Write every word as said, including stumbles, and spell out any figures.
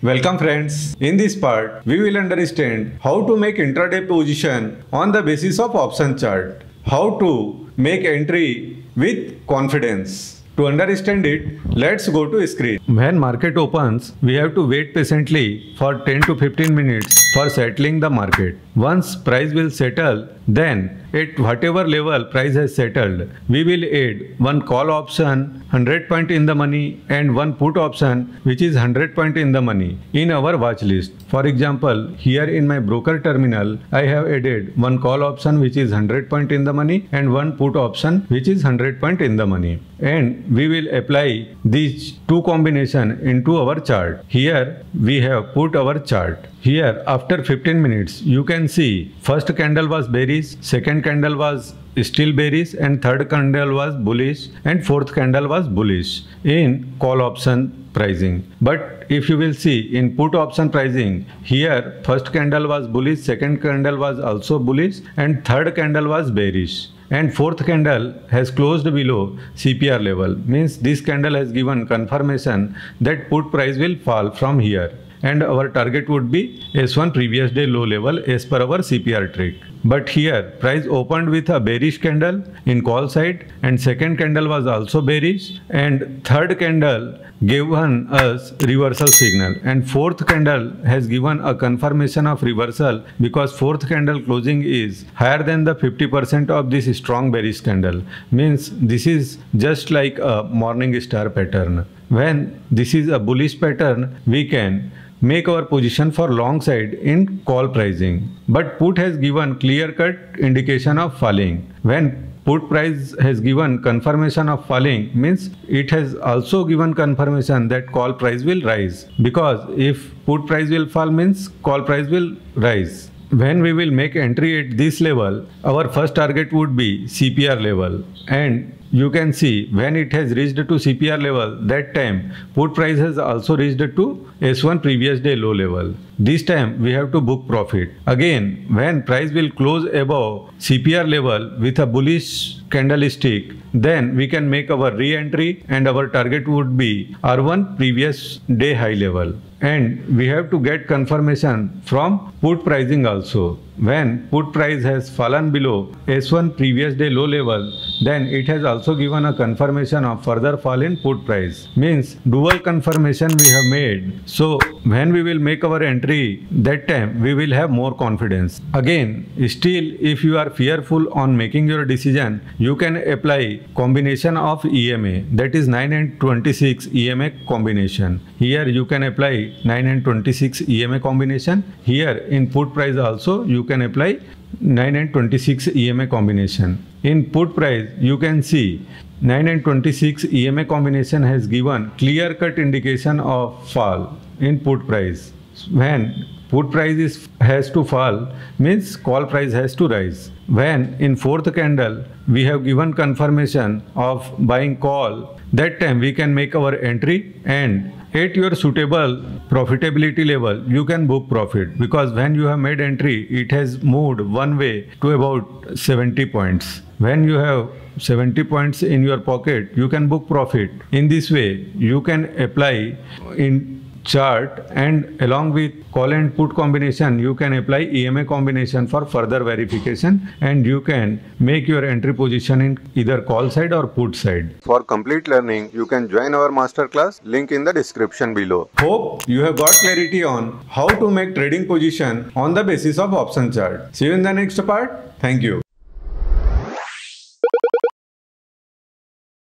Welcome friends. In this part, we will understand how to make intraday position on the basis of option chart. How to make entry with confidence. To understand it, let's go to screen. When market opens, we have to wait patiently for ten to fifteen minutes for settling the market. Once price will settle, then at whatever level price has settled, we will add one call option one hundred point in the money and one put option which is one hundred point in the money in our watch list. For example, here in my broker terminal, I have added one call option which is one hundred point in the money and one put option which is one hundred point in the money. And we will apply these two combination into our chart. Here we have put our chart. Here after fifteen minutes, you can see first candle was bearish, second candle was still bearish and third candle was bullish and fourth candle was bullish in call option pricing. But if you will see in put option pricing, here first candle was bullish, second candle was also bullish and third candle was bearish. And fourth candle has closed below C P R level, means this candle has given confirmation that put price will fall from here. And our target would be S one previous day low level as per our C P R trick. But here price opened with a bearish candle in call side and second candle was also bearish and third candle given us reversal signal and fourth candle has given a confirmation of reversal because fourth candle closing is higher than the fifty percent of this strong bearish candle, means this is just like a morning star pattern. When this is a bullish pattern, we can make our position for long side in call pricing. But put has given clear-cut indication of falling. When put price has given confirmation of falling, means it has also given confirmation that call price will rise. Because if put price will fall, means call price will rise. When we will make entry at this level, our first target would be C P R level. And you can see when it has reached to C P R level, that time put price has also reached to S one previous day low level. This time we have to book profit. Again, when price will close above C P R level with a bullish candlestick, then we can make our re-entry and our target would be R one previous day high level. And we have to get confirmation from put pricing also. When put price has fallen below S one previous day low level, then it has also given a confirmation of further fall in put price. Means dual confirmation we have made. So when we will make our entry, that time we will have more confidence. Again, still if you are fearful on making your decision, you can apply combination of E M A, that is nine and twenty-six E M A combination. Here you can apply nine and twenty-six E M A combination. Here in put price also you can apply nine and twenty-six E M A combination. In put price you can see nine and twenty-six E M A combination has given clear cut indication of fall in put price. When put price is, has to fall, means call price has to rise. When in fourth candle we have given confirmation of buying call, that time we can make our entry and at your suitable profitability level, you can book profit, because when you have made entry, it has moved one way to about seventy points. When you have seventy points in your pocket, you can book profit. In this way, you can apply in chart, and along with call and put combination, you can apply E M A combination for further verification, and you can make your entry position in either call side or put side. For complete learning, you can join our masterclass, link in the description below. Hope you have got clarity on how to make trading position on the basis of option chart. See you in the next part. Thank you.